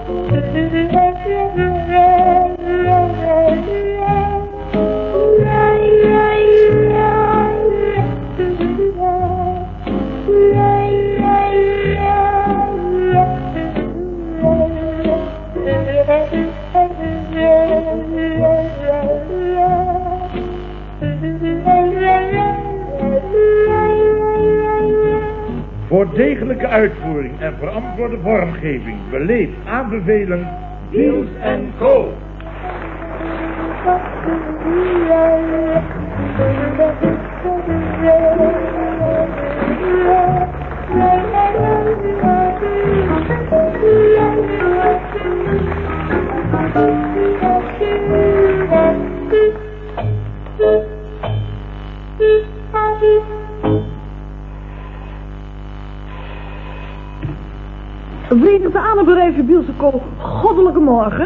Voor degelijke uitvoering en verantwoorde vormgeving beleefd aanbevelen Biels & Co. Verenigde Aanbedrijven Biels & Co. Goddelijke morgen.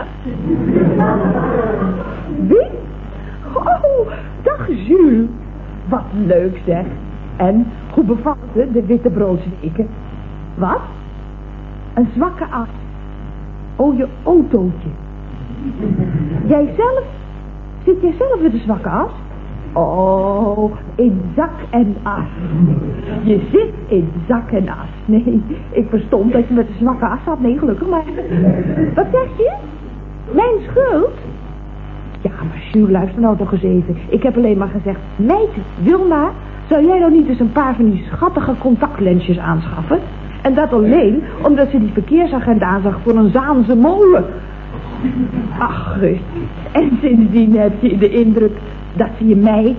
Wie? Oh, dag Jules. Wat leuk zeg. En hoe bevalt het de witte broodsweken? Wat? Een zwakke as. Oh, je autootje. Jijzelf? Zit jij zelf met een zwakke as? Oh, in zak en as. Je zit in zak en as. Nee, ik verstond dat je met een zwakke as had. Nee, gelukkig maar. Wat zeg je? Mijn schuld? Ja, maar Jules, luister nou toch eens even. Ik heb alleen maar gezegd, meid, Wilma, zou jij nou niet eens een paar van die schattige contactlensjes aanschaffen? En dat alleen omdat ze die verkeersagent aanzag voor een Zaanse molen. Ach, en sindsdien heb je de indruk dat ze je mijt.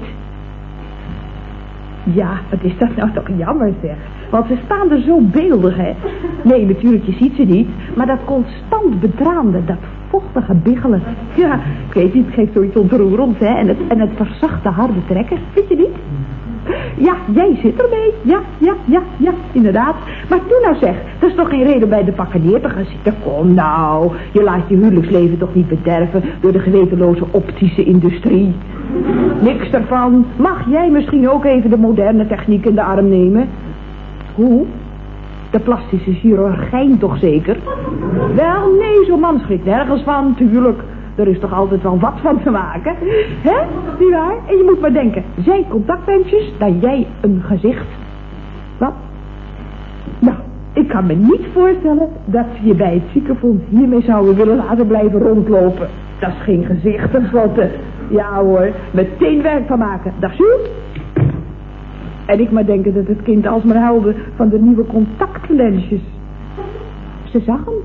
Ja, wat is dat nou toch jammer zeg. Want ze staan er zo beeldig, hè. Nee, natuurlijk, je ziet ze niet. Maar dat constant betraande, dat vochtige biggelen. Ja, ik weet niet, het geeft zoiets ontroerends, hè. En het verzachte harde trekken, vind je niet? Ja, jij zit ermee. Ja, inderdaad. Maar doe nou zeg, dat is toch geen reden bij de pakken neer te gaan zitten. Kom nou, je laat je huwelijksleven toch niet bederven door de gewetenloze optische industrie. Niks ervan. Mag jij misschien ook even de moderne techniek in de arm nemen? Hoe? De plastische chirurgijn toch zeker? Wel, nee, zo'n man schrikt nergens van, tuurlijk. Er is toch altijd wel wat van te maken. Hè? Niet waar? En je moet maar denken, zij contactlensjes, dan jij een gezicht. Wat? Nou, ik kan me niet voorstellen dat ze je bij het ziekenfonds hiermee zouden willen laten blijven rondlopen. Dat is geen gezicht tenslotte. Ja hoor, meteen werk van maken. Dag Jules. En ik maar denken dat het kind alsmaar huilde van de nieuwe contactlensjes. Ze zag hem.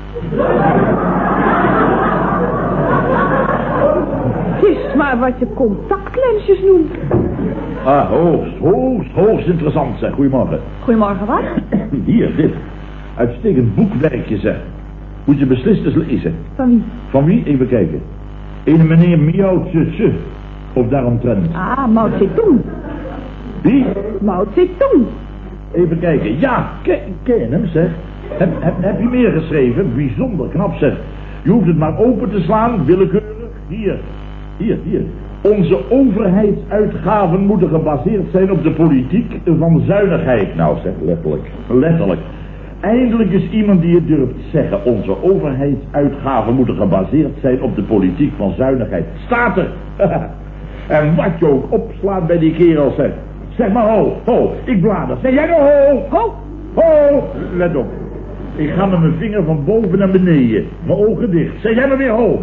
Het is maar wat je contactlensjes noemt. Ah, hoogst interessant zeg. Goedemorgen. Goedemorgen, wat? Hier, dit. Uitstekend boekwerkje zeg. Moet je beslist eens lezen. Van wie? Van wie? Even kijken. Ene meneer Miao Tse. Of daaromtrent. Ah, Mao Zedong. Wie? Mao Zedong. Even kijken. Ja, ken hem zeg. Heb je meer geschreven? Bijzonder knap zeg. Je hoeft het maar open te slaan, willekeurig. Hier. Onze overheidsuitgaven moeten gebaseerd zijn op de politiek van zuinigheid. Nou zeg, letterlijk. Eindelijk is iemand die het durft zeggen. Onze overheidsuitgaven moeten gebaseerd zijn op de politiek van zuinigheid. Staat er. En wat je ook opslaat bij die kerel zeg. Zeg maar ho, ik blader. Zeg jij nou ho. Let op. Ik ga met mijn vinger van boven naar beneden. Mijn ogen dicht. Zeg jij maar weer ho.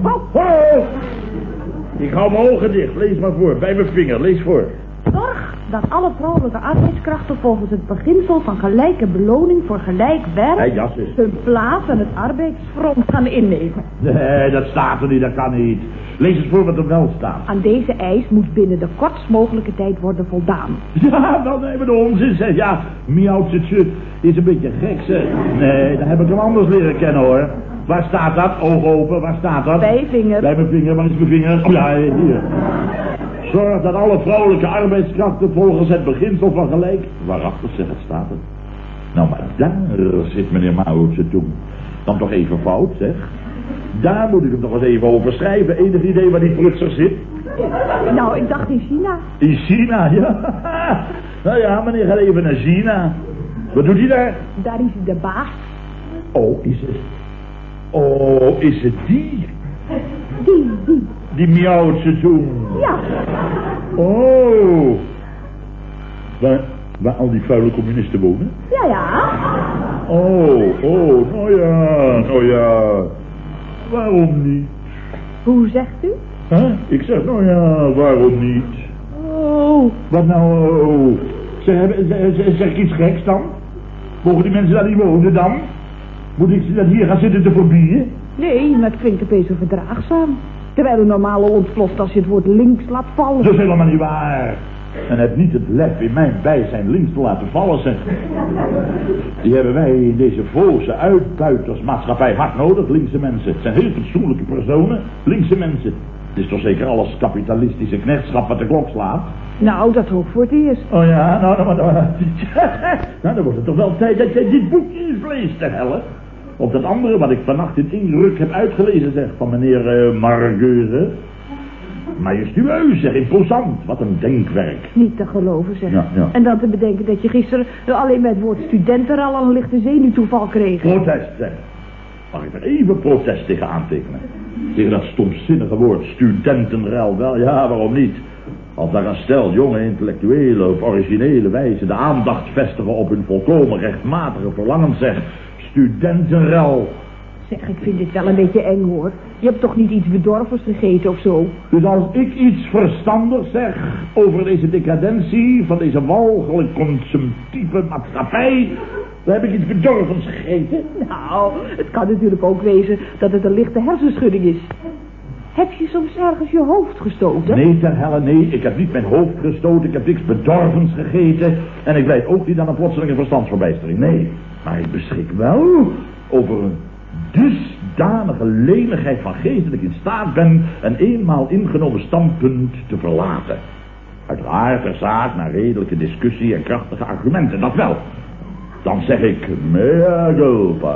Ik hou mijn ogen dicht. Lees maar voor. Bij mijn vinger. Lees voor. Zorg dat alle vrouwelijke arbeidskrachten volgens het beginsel van gelijke beloning voor gelijk werk hun plaats aan het arbeidsfront gaan innemen. Nee, dat staat er niet. Dat kan niet. Lees eens voor wat er wel staat. Aan deze eis moet binnen de kortst mogelijke tijd worden voldaan. Ja, wel nemen de onzin zeg. Ja, Miao Tse is een beetje gek zeg. Nee, dan heb ik hem anders leren kennen hoor. Waar staat dat? Ogen open, waar staat dat? Bij je vinger. Bij mijn vinger, waar is mijn vinger? Oh ja, hier. Zorg dat alle vrouwelijke arbeidskrachten volgens het beginsel van gelijk... Waarachtig zeg, het staat er. Nou, maar daar zit meneer Mao Zedong dan toch even fout, zeg. Daar moet ik hem nog eens even over schrijven. Enig idee waar die prutser zit? Nou, ik dacht in China. In China, ja. Nou ja, meneer gaat even naar China. Wat doet hij daar? Daar is hij de baas. Oh, is het? Oh, is het die? Die. Die miauwtje toen. Ja. Oh. Waar al die vuile communisten wonen? Ja. Oh, nou ja. Waarom niet? Hoe zegt u? Huh? Ik zeg, nou ja, waarom niet? Oh. Wat nou, oh? Zeg ik iets geks dan? Mogen die mensen daar niet wonen dan? Moet ik ze dan hier gaan zitten te verbieden? Nee, maar het klinkt opeens zo verdraagzaam. Terwijl een normale ontploft als je het woord links laat vallen. Dat is helemaal niet waar. En heb niet het lef in mijn bijzijn links te laten vallen, zeg. Die hebben wij in deze voze uitbuitersmaatschappij hard nodig, linkse mensen. Het zijn heel fatsoenlijke personen, linkse mensen. Het is toch zeker alles kapitalistische knechtschap wat de klok slaat? Nou, dat hoop voor het eerst. Oh ja, nou dan wordt het toch wel tijd dat jij dit boekje in vlees te hellen. Op dat andere wat ik vannacht in één ruk heb uitgelezen, zeg, van meneer Margeuze. Majestueus, zeg, imposant. Wat een denkwerk. Niet te geloven, zeg. Ja. En dan te bedenken dat je gisteren alleen met het woord studenten al een lichte zenuwtoeval kreeg. Protest, zeg. Mag ik er even protest tegen aantekenen? Tegen dat stomzinnige woord, studentenruil. Wel, ja, waarom niet? Als daar een stel jonge intellectuelen op originele wijze de aandacht vestigen op hun volkomen rechtmatige verlangens, zeg. Studentenruil. Zeg, ik vind dit wel een beetje eng, hoor. Je hebt toch niet iets bedorvers gegeten of zo? Dus als ik iets verstandigs zeg over deze decadentie van deze walgelijk consumptieve maatschappij, dan heb ik iets bedorvens gegeten. Nou, het kan natuurlijk ook wezen dat het een lichte hersenschudding is. Heb je soms ergens je hoofd gestoten? Nee, ter helle, nee. Ik heb niet mijn hoofd gestoten. Ik heb niks bedorvens gegeten. En ik leid ook niet aan een plotselinge verstandsverbijstering. Nee. Maar ik beschik wel over een dusdanige lenigheid van geest dat ik in staat ben een eenmaal ingenomen standpunt te verlaten. Uiteraard ter zaak naar redelijke discussie en krachtige argumenten, dat wel. Dan zeg ik, mea culpa.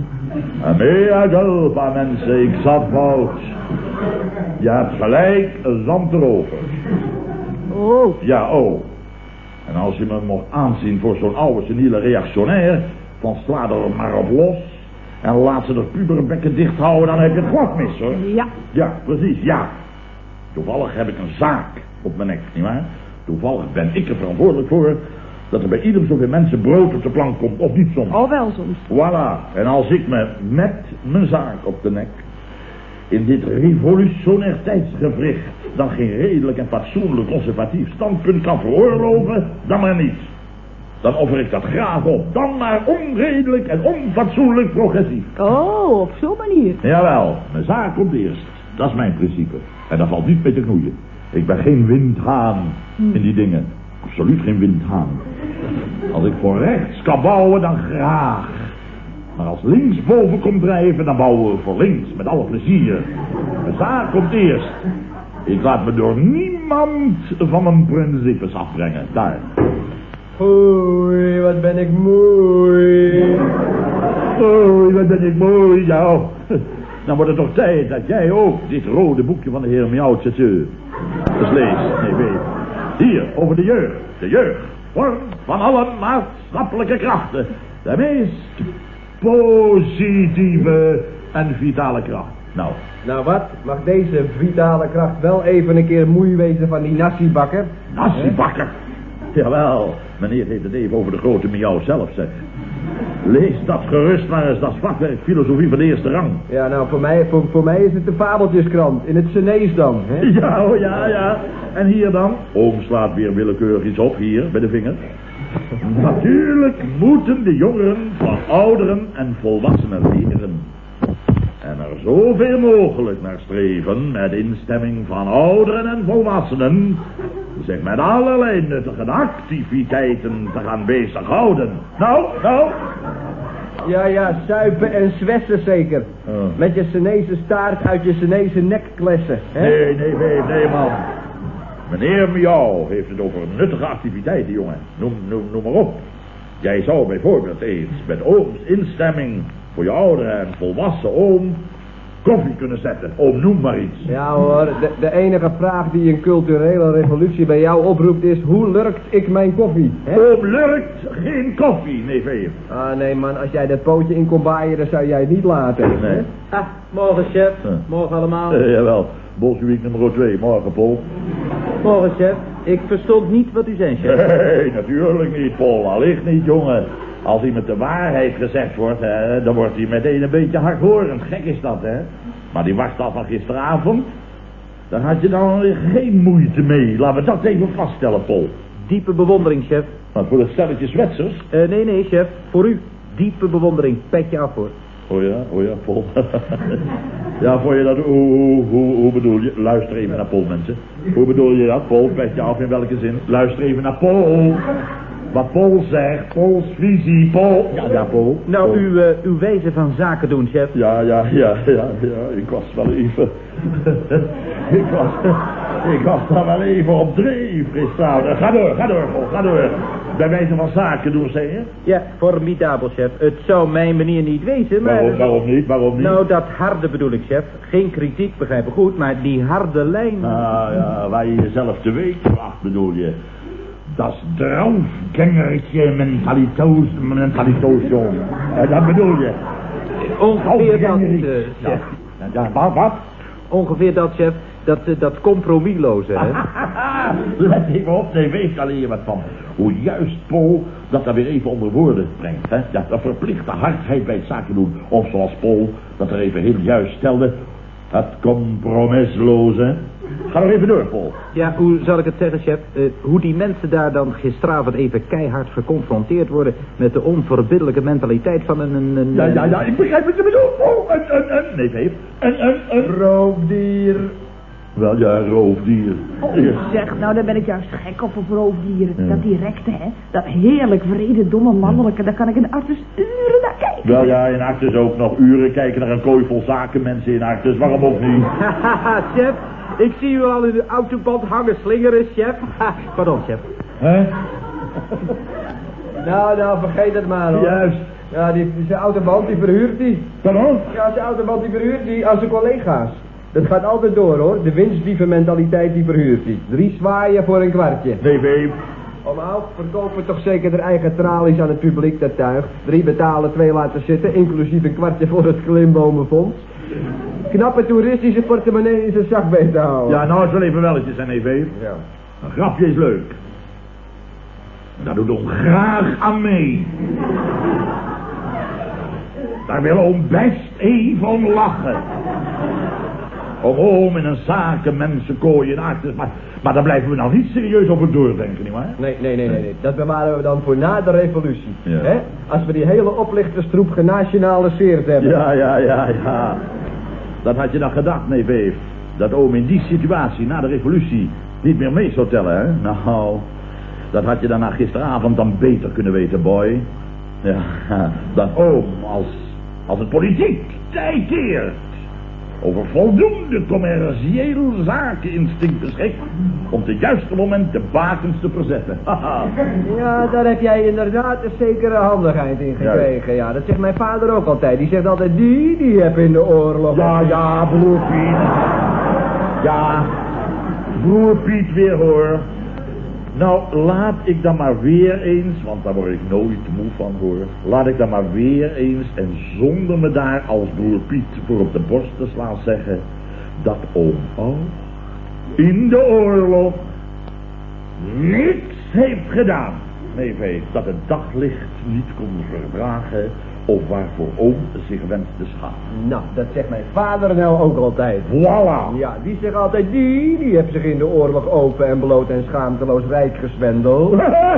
Mea culpa, mensen, ik zat fout. Je hebt gelijk, zand erover. Oh. Ja, oh. En als je me mocht aanzien voor zo'n oude seniele reactionair, van sla er maar op los en laat ze de puberbekken dicht houden, dan heb je het glad mis, hoor. Ja. Ja, precies, ja. Toevallig heb ik een zaak op mijn nek, nietwaar? Toevallig ben ik er verantwoordelijk voor dat er bij ieder zoveel mensen brood op de plank komt, of niet soms. Oh, wel soms. Voilà. En als ik me met mijn zaak op de nek in dit revolutionair tijdsgewricht dan geen redelijk en fatsoenlijk conservatief standpunt kan veroorloven, dan maar niet. Dan offer ik dat graag op. Dan maar onredelijk en onfatsoenlijk progressief. Oh, op zo'n manier. Jawel, mijn zaak komt eerst. Dat is mijn principe. En dat valt niet mee te knoeien. Ik ben geen windhaan in die dingen. Absoluut geen windhaan. Als ik voor rechts kan bouwen, dan graag. Maar als links boven komt drijven, dan bouwen we voor links. Met alle plezier. Mijn zaak komt eerst. Ik laat me door niemand van mijn principes afbrengen. Daar. Oei, wat ben ik mooi. Oei, wat ben ik mooi, ja. Dan wordt het toch tijd dat jij ook dit rode boekje van de heer Miauwtje eens leest. Nee, weet. Hier, over de jeugd. De jeugd vormt van alle maatschappelijke krachten de meest positieve en vitale kracht. Nou wat, mag deze vitale kracht wel even een keer moei wezen van die nasibakker? Nasibakker? Jawel, meneer heeft het even over de grote miauw zelf, zeg. Lees dat gerust maar eens, dat is vakwerk filosofie van de eerste rang. Ja, nou, voor mij is het de fabeltjeskrant, in het Chinees dan, hè? Ja, oh ja, ja. En hier dan? Oom slaat weer willekeurig iets op, hier, bij de vinger. Natuurlijk moeten de jongeren van ouderen en volwassenen leren. En er zoveel mogelijk naar streven met instemming van ouderen en volwassenen zich met allerlei nuttige activiteiten te gaan bezighouden. Nou. Ja, suipen en zwessen zeker. Oh. Met je Chinese staart uit je Chinese nek klessen, hè? Nee, man. Meneer Miauw heeft het over nuttige activiteiten, jongen. Noem maar op. Jij zou bijvoorbeeld eens met ooms instemming voor je oudere en volwassen oom koffie kunnen zetten. Noem maar iets. Ja hoor, de enige vraag die een culturele revolutie bij jou oproept is... hoe lurkt ik mijn koffie? Lurkt geen koffie, neef Eef. Ah nee man, als jij dat pootje in kon baaien, dan zou jij het niet laten. Nee. Morgen, chef. Morgen allemaal. Jawel, Bolsjewiek nummer 2. Morgen, Paul. Morgen, chef. Ik verstond niet wat u zei, chef. Nee, natuurlijk niet, Paul. Allicht niet, jongen. Als iemand de waarheid gezegd wordt, dan wordt hij meteen een beetje hardhorend. Gek is dat, hè. Maar die wachtstaf van gisteravond, daar had je dan geen moeite mee. Laten we dat even vaststellen, Paul. Diepe bewondering, chef. Maar voor het stelletje zwetsers? Nee, chef. Voor u. Diepe bewondering. Petje af, hoor. Oh ja, Paul. Ja, voor je dat, hoe bedoel je? Luister even naar Paul, mensen. Hoe bedoel je dat, Paul? Petje af in welke zin? Luister even naar Paul. Wat Paul zegt, Pauls visie, Paul. Ja, Paul. Nou, Paul. uw wijze van zaken doen, chef. Ja, ik was wel even... ik was daar wel even op dreef gisteravond. Ga door, Paul, ga door. Bij wijze van zaken doen, zeg je? Ja, formidabel, chef. Het zou mijn manier niet wezen, maar... Waarom niet? Nou, dat harde bedoel ik, chef. Geen kritiek, begrijp ik goed, maar die harde lijn... Ah, ja, waar je jezelf te weten bracht, bedoel je. Dat is draufgängertje mentaliteit, dat bedoel je. Ongeveer dat, chef. Ja, wat? Ongeveer dat, chef. Dat compromisloze, hè? Let even op, nee, weet alleen je wat van. Hoe juist Paul dat daar weer even onder woorden brengt, hè? Ja, dat verplichte hardheid bij het zaken doen. Of zoals Paul dat er even heel juist stelde, het compromisloze. Ga nog even door, Paul. Ja, hoe zal ik het zeggen, chef? Hoe die mensen daar dan gisteravond even keihard geconfronteerd worden met de onverbiddelijke mentaliteit van een... Ja, ik begrijp wat je bedoelt, Paul. Nee, Veef. Een roofdier. Wel, ja, roofdier. Zeg, nou, daar ben ik juist gek op roofdieren. Ja. Dat directe, hè. Dat heerlijk vrede, domme mannelijke. Daar kan ik in Artus uren naar kijken. Wel ja, in Artus ook nog uren kijken naar een kooi vol zakenmensen in Artus. Waarom ook niet? Chef, ik zie u al in de autoband hangen slingeren, chef. Pardon, chef. Hè? Nou, vergeet het maar, hoor. Juist. Ja, zijn autoband, die verhuurt hij. Pardon? Ja, zijn autoband, die verhuurt hij aan zijn collega's. Dat gaat altijd door, hoor. De winstdievenmentaliteit, die verhuurt hij. 3 zwaaien voor een kwartje. Nee, Veef. Omhoog, verkopen toch zeker de eigen tralies aan het publiek, dat tuig. 3 betalen, 2 laten zitten, inclusief een kwartje voor het klimbomenfonds. Knappe toeristische portemonnee in zijn zak weten te houden. Ja, nou is wel even welletjes, hè, nee, Veef. Ja. Een grapje is leuk. Daar doet oom graag aan mee. Daar wil oom best even om lachen. Oom in een zakenmensenkooi in Artus, maar daar blijven we nou niet serieus over doordenken, nietwaar? Nee. Dat bewaren we dan voor na de revolutie. Ja. Hè? Als we die hele oplichterstroep genationaliseerd hebben. Ja. Dat had je dan gedacht, nee, Veef. Dat oom in die situatie na de revolutie niet meer mee zou tellen, hè? Nou, dat had je dan na gisteravond dan beter kunnen weten, boy. Ja, dat oom als het politiek tijd keert over voldoende commercieel zakeninstinct beschikt om op het juiste moment de bakens te verzetten. Ja, daar heb jij inderdaad een zekere handigheid in gekregen. Ja, dat zegt mijn vader ook altijd. Die zegt altijd, die heb in de oorlog. Ja, broer Piet. Ja, broer Piet weer, hoor. Nou, laat ik dan maar weer eens, want daar word ik nooit moe van, hoor. Laat ik dan maar weer eens en zonder me daar als broer Piet voor op de borst te slaan zeggen dat oom Aug in de oorlog niks heeft gedaan. Nee, Veef, dat het daglicht niet kon verdragen of waarvoor oom zich wenst te schamen. Nou, dat zegt mijn vader nou ook altijd. Voilà. Ja, die zegt altijd, die heeft zich in de oorlog open en bloot en schaamteloos rijk gezwendeld.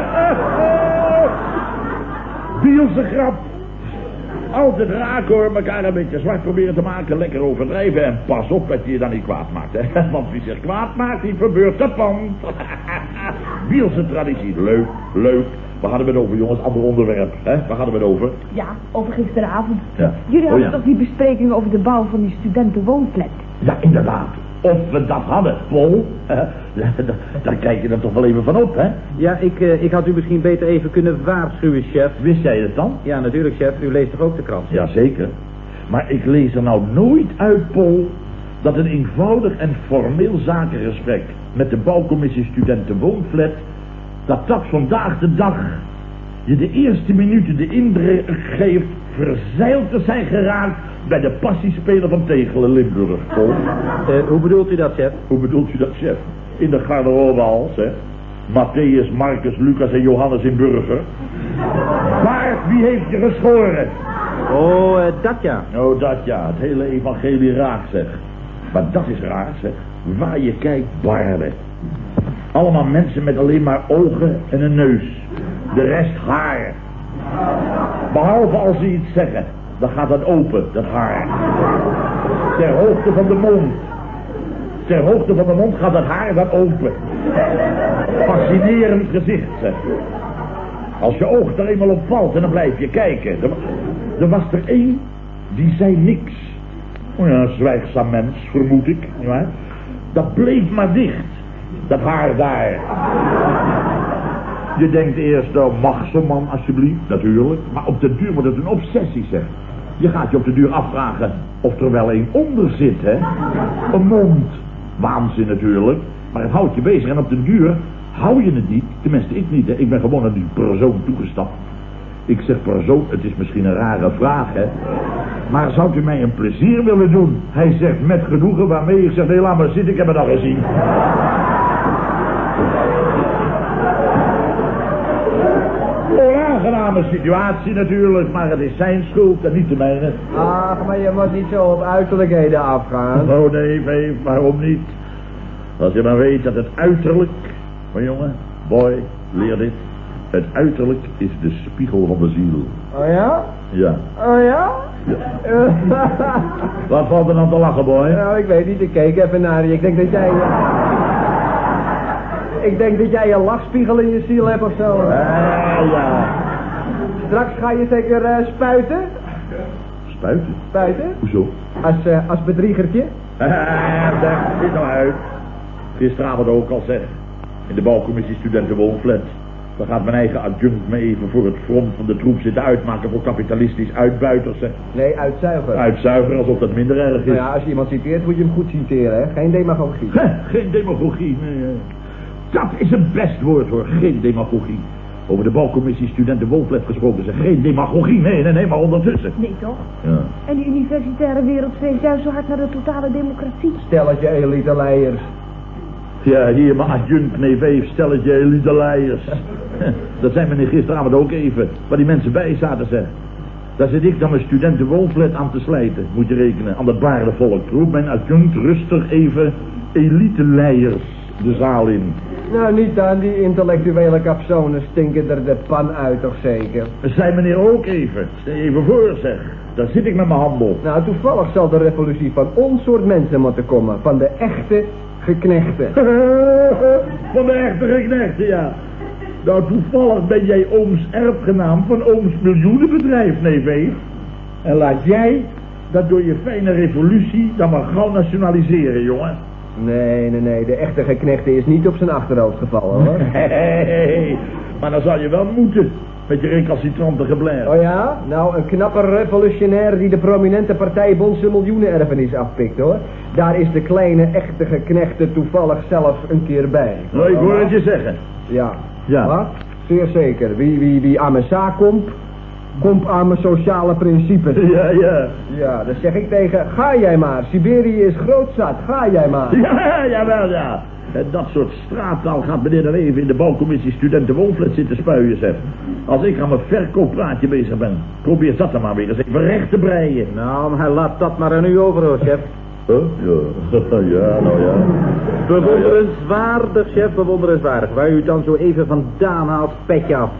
Bielse grap. Altijd raak, hoor, elkaar een beetje zwart proberen te maken, lekker overdrijven en pas op dat je je dan niet kwaad maakt, hè. Want wie zich kwaad maakt, die verbeurt de pand. Bielse traditie, leuk. Waar hadden we het over, jongens? Ander onderwerp, hè? Waar hadden we het over? Ja, over gisteravond. Ja. Jullie hadden toch die bespreking over de bouw van die studentenwoonflat? Ja, inderdaad. Of we dat hadden, Paul. Daar kijk je er toch wel even van op, hè? Ja, ik had u misschien beter even kunnen waarschuwen, chef. Wist jij het dan? Ja, natuurlijk, chef. U leest toch ook de krant? Ja, zeker. Maar ik lees er nou nooit uit, Pol, dat een eenvoudig en formeel zakengesprek met de bouwcommissie studenten woonflat, dat vandaag de dag je de eerste minuten de indruk geeft verzeild te zijn geraakt bij de passiespeler van Tegelen Limburg, Pol. Hoe bedoelt u dat, chef? Hoe bedoelt u dat, chef? In de garderobehal, zeg. Matthäus, Marcus, Lucas en Johannes in Burger. Bart, wie heeft je geschoren? Oh, dat ja. Oh, dat ja. Het hele evangelie raak, zeg. Maar dat is raar, zeg. Waar je kijkt, baarden. Allemaal mensen met alleen maar ogen en een neus. De rest haar. Behalve als ze iets zeggen. Dan gaat dat open, dat haar. Ter hoogte van de mond. Ter hoogte van de mond gaat dat haar dan open. Fascinerend gezicht, zeg. Als je oog er eenmaal op valt en dan blijf je kijken. Er was er één die zei niks. Oh ja, een zwijgzaam mens, vermoed ik. Ja. Dat bleef maar dicht. Dat haar daar. Je denkt eerst, mag zo'n man alsjeblieft, natuurlijk. Maar op de duur wordt het een obsessie, zeg. Je gaat je op de duur afvragen of er wel een onder zit, hè. Een mond. Waanzin natuurlijk. Maar het houdt je bezig en op de duur hou je het niet. Tenminste, ik niet, hè. Ik ben gewoon naar die persoon toegestapt. Ik zeg persoon, het is misschien een rare vraag, hè. Maar zou u mij een plezier willen doen? Hij zegt met genoegen, waarmee ik zeg, nee, laat maar zitten, ik heb het al gezien. Onaangename situatie natuurlijk, maar het is zijn schuld en niet de mijne. Ach, maar je moet niet zo op uiterlijkheden afgaan. Oh nee, Veef, waarom niet? Als je maar weet dat het uiterlijk, maar jongen, boy, leer dit. Het uiterlijk is de spiegel van de ziel. Oh ja? Ja. Oh ja? Ja. Wat valt er dan te lachen, boy? Nou, ik weet niet, ik keek even naar je. Ik denk dat jij... Ik denk dat jij een lachspiegel in je ziel hebt of zo. Ja. Straks ga je zeker spuiten? Spuiten? Spuiten? Hoezo? Als bedriegertje? Zeg, zit nou uit. Gisteravond ook al zeg. In de bouwcommissie studenten woonflat. Dan gaat mijn eigen adjunct me even voor het front van de troep zitten uitmaken voor kapitalistisch uitbuiters, zeg. Nee, uitzuiger. Uitzuiger, alsof dat minder erg is. Nou ja, als je iemand citeert, moet je hem goed citeren, hè. Geen demagogie. Geen demagogie, nee. Dat is een best woord, hoor. Geen demagogie. Over de bouwcommissie studenten woonflat gesproken, zeg. Geen demagogie, nee, maar ondertussen. Nee, toch? Ja. En die universitaire wereld streeft juist zo hard naar de totale democratie. Stelletje elite leiers. Ja, hier mijn adjunct, nee, Veef, stelletje elite leiers. Dat zijn we nu gisteravond ook even, waar die mensen bij zaten, zeg. Daar zit ik dan mijn studenten woonflat aan te slijten, moet je rekenen, aan dat baardenvolk. Roep mijn adjunct rustig even elite leiers de zaal in. Nou, niet aan die intellectuele kapsonen stinken er de pan uit, toch zeker? Zei meneer ook even, stel je even voor, zeg. Daar zit ik met mijn handel. Nou, toevallig zal de revolutie van ons soort mensen moeten komen, van de echte geknechten. Van de echte geknechten, ja. Nou, toevallig ben jij ooms erfgenaam van ooms miljoenenbedrijf, nee, Veef. En laat jij dat door je fijne revolutie dan maar gauw nationaliseren, jongen. Nee, de echte geknechte is niet op zijn achterhoofd gevallen, hoor. Nee, maar dan zou je wel moeten, met je recalcitrante geblair. Oh ja? Nou, een knappe revolutionair die de prominente partijbond zijn miljoenenerfenis afpikt, hoor. Daar is de kleine echte geknechte toevallig zelf een keer bij. Nou, ik hoor het je zeggen. Ja. Ja. Wat? Zeer zeker. Wie aan mijn zaak komt aan mijn sociale principes. Ja. Ja, dan zeg ik tegen, ga jij maar. Siberië is grootzat, ga jij maar. Ja, jawel, ja. En dat soort straattaal gaat meneer dan even in de bouwcommissie studenten woonflat zitten spuien, zeg. Als ik aan mijn verkooppraatje bezig ben, probeer dat dan maar weer eens even recht te breien. Nou, maar laat dat maar aan u over, hoor, chef. Huh? Ja, nou ja. Bewonderenswaardig, chef, bewonderenswaardig. Waar u het dan zo even vandaan haalt, petje af.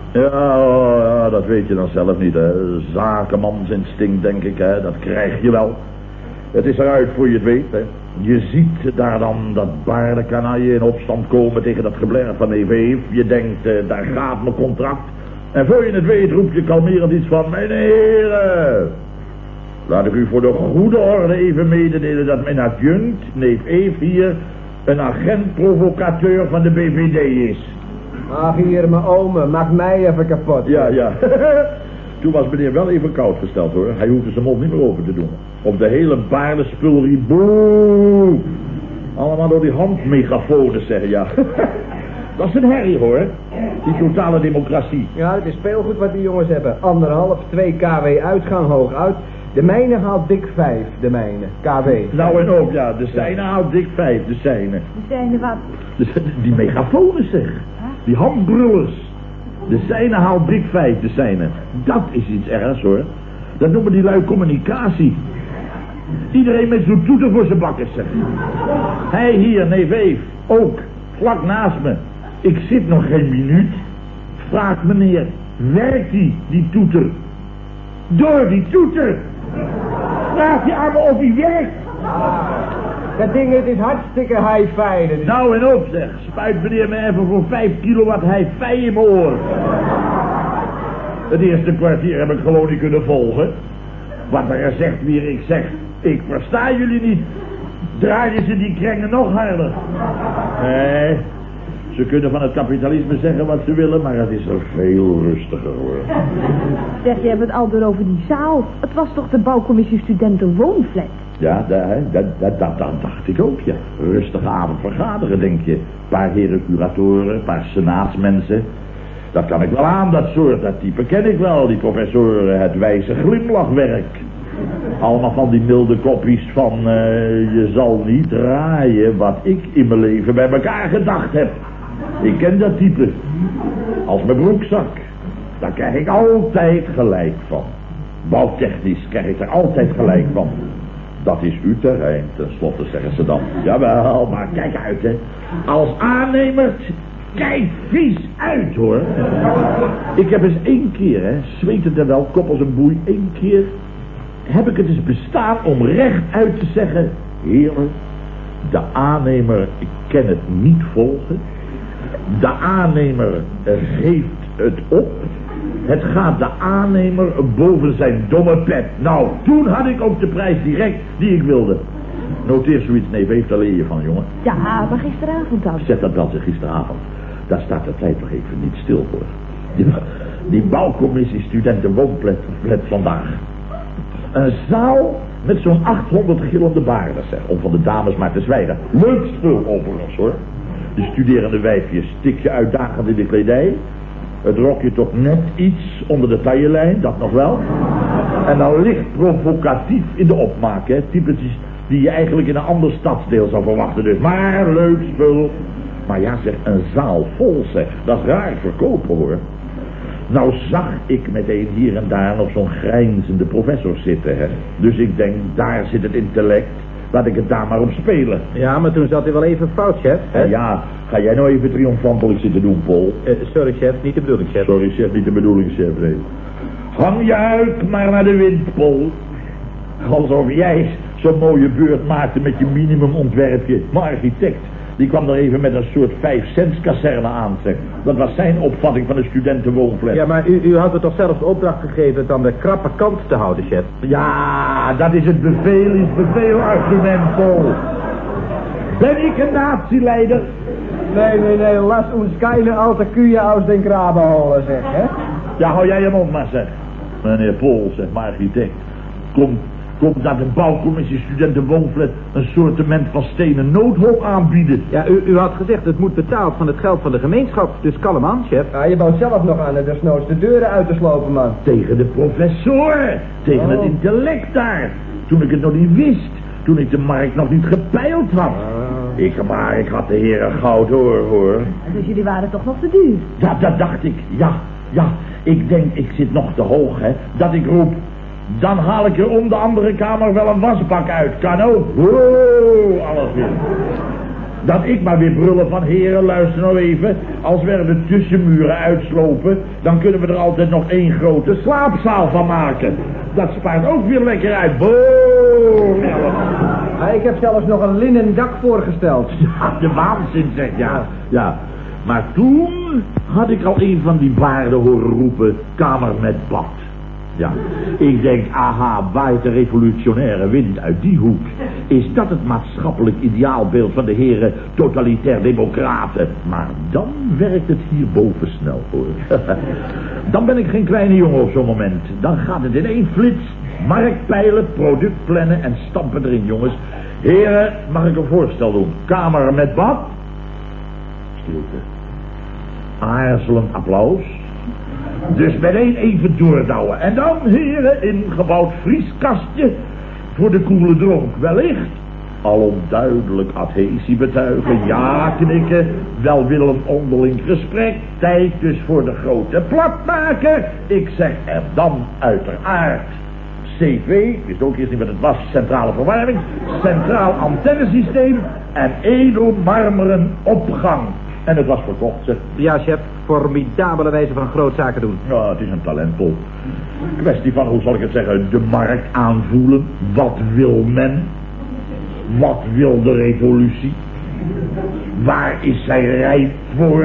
Ja, dat weet je dan zelf niet, hè. Zakenmansinstinct, denk ik, hè. Dat krijg je wel. Het is eruit voor je het weet, hè. Je ziet daar dan dat baardenkanaille in opstand komen tegen dat geblerf van EV. Je denkt, daar gaat mijn contract. En voor je het weet roep je kalmerend iets van, mijn heren. Laat ik u voor de goede orde even mededelen dat mijn adjunct, neef Eef hier, een agent-provocateur van de BVD is. Ach, hier, mijn ome, maak mij even kapot. Ja. Toen was meneer wel even koud gesteld hoor. Hij hoefde zijn mond niet meer open te doen. Op de hele baardenspul riep boe. Allemaal door die handmegafonen zeggen, ja. Dat is een herrie hoor. Die totale democratie. Ja, het is speelgoed wat die jongens hebben. 1,5, 2 kW uitgang hooguit. De mijne haalt dik 5, de mijne. KW. Nou en ook, ja. De zijne haalt dik 5, de zijne. De zijne wat? Die megafonen zeg. Die handbrullers. De zijne haalt dik 5, de zijne. Dat is iets ergs hoor. Dat noemen die lui communicatie. Iedereen met zo'n toeter voor zijn bakkers zeg. Hij hier, neef Eef, ook. Vlak naast me. Ik zit nog geen minuut. Vraagt meneer, werkt die toeter? Door die toeter! Vraag je aan me of hij werkt? Dat ding, het is hartstikke hi-fi. Dus. Nou en op zeg, spuit meneer me even voor 5 kilowatt hi-fi in mijn oor. Het eerste kwartier heb ik gewoon niet kunnen volgen. Wat er zegt weer, ik zeg, ik versta jullie niet. Draaien ze die krengen nog harder. Nee, ze kunnen van het kapitalisme zeggen wat ze willen, maar het is er veel rustiger hoor. Zeg, je hebt het al door over die zaal. Het was toch de bouwcommissie studenten woonflat? Ja, dat dacht ik ook, ja. Rustige avond vergaderen, denk je. Een paar heren curatoren, een paar senaatsmensen. Dat kan ik wel aan, dat type ken ik wel. Die professoren, het wijze glimlachwerk. Allemaal van die milde koppies van... je zal niet raaien wat ik in mijn leven bij elkaar gedacht heb. Ik ken dat type. Als mijn broekzak. Daar krijg ik altijd gelijk van. Bouwtechnisch krijg ik er altijd gelijk van. Dat is uw terrein, tenslotte zeggen ze dan. Jawel, maar kijk uit hè. Als aannemer, kijk vies uit hoor. Ik heb eens 1 keer, hè, zwetend en wel, kop als een boei, 1 keer... heb ik het eens bestaan om rechtuit te zeggen... Heren, de aannemer kan het niet volgen. De aannemer geeft het op. Het gaat de aannemer boven zijn domme pet. Nou, toen had ik ook de prijs direct die ik wilde. Noteer zoiets, neef, heeft daar leer je van, jongen. Ja, maar gisteravond dan. Zet dat wel, zeg, gisteravond. Daar staat de tijd nog even niet stil voor. Die bouwcommissie studenten woonflat vandaag. Een zaal met zo'n 800 gillende baarden, zeg, om van de dames maar te zwijgen. Leuk spul overigens, hoor. De studerende wijfjes tik je uitdagend in de kledij. Het rokje toch net iets onder de taillelijn, dat nog wel. En dan licht provocatief in de opmaak, hè. Typetjes die je eigenlijk in een ander stadsdeel zou verwachten dus. Maar leuk spul. Maar ja, zeg, een zaal vol, zeg. Dat is raar verkopen, hoor. Nou zag ik meteen hier en daar nog zo'n grijnzende professor zitten, hè. Dus ik denk, daar zit het intellect. Laat ik het daar maar op spelen. Ja, maar toen zat hij wel even fout, chef. Ja, ga jij nou even triomfantelijk zitten doen, Paul? Sorry, chef, niet de bedoeling, chef. Sorry, chef, niet de bedoeling, chef, nee. Hang je uit maar naar de wind, Paul. Alsof jij zo'n mooie beurt maakte met je minimumontwerpje. Mijn architect, die kwam er even met een soort 5-cents kazerne aan, zeg. Dat was zijn opvatting van de studentenwoonflat. Ja, maar u had er toch zelf de opdracht gegeven het aan de krappe kant te houden, chef? Ja, dat is het beveel-argument, Paul. Ben ik een natieleider? Nee, laat ons keine alte Kühe aus den Graben holen, zeg, hè? Ja, hou jij je mond maar, zeg. Meneer Paul, zeg maar, architect. Komt dat de bouwcommissie studentenwoonflat een soortement van stenen noodhol aanbieden? Ja, u had gezegd het moet betaald van het geld van de gemeenschap, dus kalm aan, chef. Ja, je bouwt zelf nog aan de desnoods de deuren uit te slopen, man. Tegen de professor, tegen het intellect daar. Toen ik het nog niet wist, toen ik de markt nog niet gepeild had. Ik had de heren goud hoor. Dus jullie waren toch nog te duur? Ja, dat dacht ik, ja. Ik denk, ik zit nog te hoog, hè. Dat ik roep, dan haal ik er om de andere kamer wel een wasbak uit. Kan ook. Alles weer. Dat ik maar weer brullen van heren, luister nou even. Als we er de tussenmuren uitslopen, dan kunnen we er altijd nog 1 grote slaapzaal van maken. Dat spaart ook weer lekker uit. Ja, ik heb zelfs nog een linnen dak voorgesteld. Ja, de waanzin zeg, ja. Maar toen had ik al een van die baarden horen roepen, kamer met bad. Ja, ik denk, aha, waait de revolutionaire wind uit die hoek. is dat het maatschappelijk ideaalbeeld van de heren totalitair democraten. Maar dan werkt het hierboven snel, hoor. Dan ben ik geen kleine jongen op zo'n moment. Dan gaat het in één flits. Markt peilen, product plannen en stampen erin, jongens. Heren, mag ik een voorstel doen? Kamer met wat? Stilte. Aarzelend applaus. Dus meteen even doordouwen. En dan, heren, ingebouwd vrieskastje voor de koele dronk. Wellicht alom duidelijk adhesie betuigen, ja knikken, welwillend onderling gesprek, tijd dus voor de grote platmaker. Ik zeg er dan uiteraard CV, wist ook eerst niet wat het was, centrale verwarming, centraal antennesysteem en edelmarmeren opgang. En het was verkocht, zeg. Ja, chef, formidabele wijze van grootzaken doen. Ja, het is een talentvol. Kwestie van, hoe zal ik het zeggen, de markt aanvoelen. Wat wil men? Wat wil de revolutie? Waar is zij rijp voor?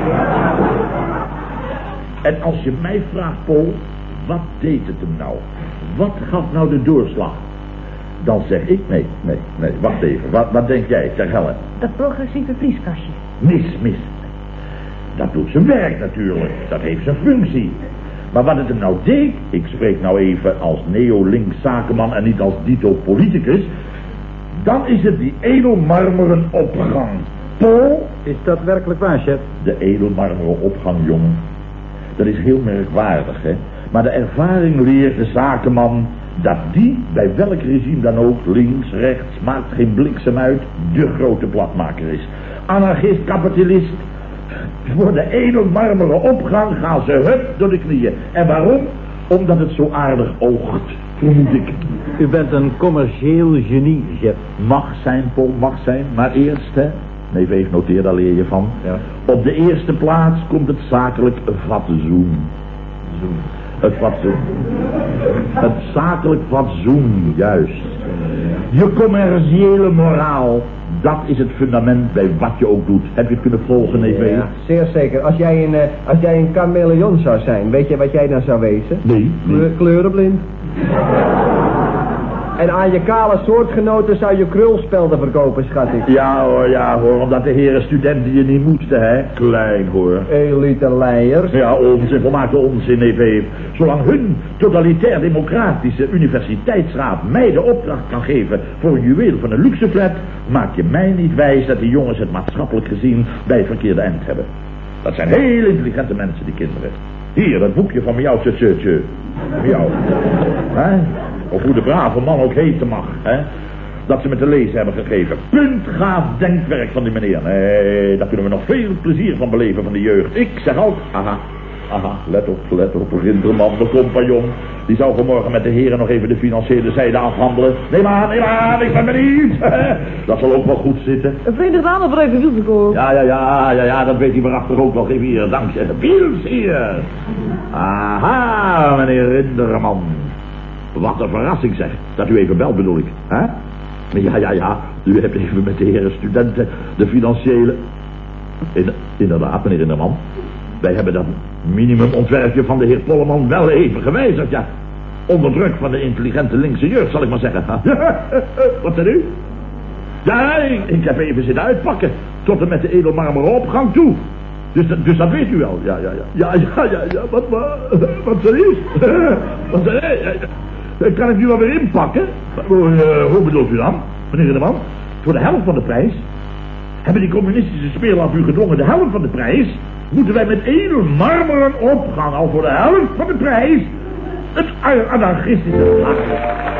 En als je mij vraagt, Paul, wat deed het hem nou? Wat gaf nou de doorslag? Dan zeg ik, nee, wacht even. Wat denk jij? Zeg Helen. Dat progressieve vrieskastje. Mis. Dat doet zijn werk natuurlijk. Dat heeft zijn functie. Maar wat het hem nou deed, ik spreek nou even als neo-links zakenman en niet als dito politicus, dan is het die edelmarmeren opgang. Paul? Is dat werkelijk waar, chef? De edelmarmeren opgang, jongen. Dat is heel merkwaardig, hè. Maar de ervaring leert de zakenman dat die, bij welk regime dan ook, links, rechts, maakt geen bliksem uit, de grote platmaker is. Anarchist, kapitalist, voor de edelmarmeren opgang gaan ze hup door de knieën. En waarom? Omdat het zo aardig oogt, vermoed ik. U bent een commercieel genie, chef. Mag zijn, Paul, mag zijn. Maar eerst, hè. Nee, even noteer, daar leer je van. Ja. Op de eerste plaats komt het zakelijk fatsoen. Het fatsoen. Het zakelijk fatsoen, juist. Je commerciële moraal. Dat is het fundament bij wat je ook doet. Heb je het kunnen volgen, neef? Ja, zeer zeker. Als jij een chameleon zou zijn, weet je wat jij dan zou wezen? Nee. Kleurenblind. En aan je kale soortgenoten zou je krulspelden verkopen, schat ik. Ja hoor, omdat de heren studenten je niet moesten, hè? Klein hoor. Elite leiers. Ja, onzin, volmaakte onzin, neef. Zolang hun totalitair democratische universiteitsraad mij de opdracht kan geven voor een juweel van een luxeflat, maak je mij niet wijs dat die jongens het maatschappelijk gezien bij het verkeerde eind hebben. Dat zijn heel intelligente mensen, die kinderen. Hier, dat boekje van jou, tje. Van jou. Hè? Of hoe de brave man ook heten mag, hè? Dat ze me te lezen hebben gegeven. Puntgaaf denkwerk van die meneer. Nee, daar kunnen we nog veel plezier van beleven van de jeugd. Ik zeg ook, aha, let op, Rinderman, mijn compagnon. Die zou vanmorgen met de heren nog even de financiële zijde afhandelen. Nee maar, ik ben benieuwd. Dat zal ook wel goed zitten. Een Verenigde Handelbedrijf in Wilseko. Ja, dat weet hij waarachter ook wel. Geef hier, dankje. Wiels hier. Aha, meneer Rinderman. Wat een verrassing, zeg. Dat u even belt, bedoel ik. Hè? Ja. U hebt even met de heren studenten de financiële... Inderdaad, meneer Rinderman. Wij hebben dat minimumontwerpje van de heer Polleman wel even gewijzigd, ja. Onder druk van de intelligente linkse jeugd, zal ik maar zeggen. Wat zei u? Ja, ik heb even zitten uitpakken. Tot en met de edelmarmeren opgang toe. Dus dat weet u al. Ja. Wat zei u? Wat zei u? Kan ik nu wel weer inpakken? Hoe bedoelt u dan, meneer Rinderman? Voor de helft van de prijs? Hebben die communistische speerlap u gedwongen de helft van de prijs? Moeten wij met edelmarmeren opgaan al voor de helft van de prijs? Het anarchistische...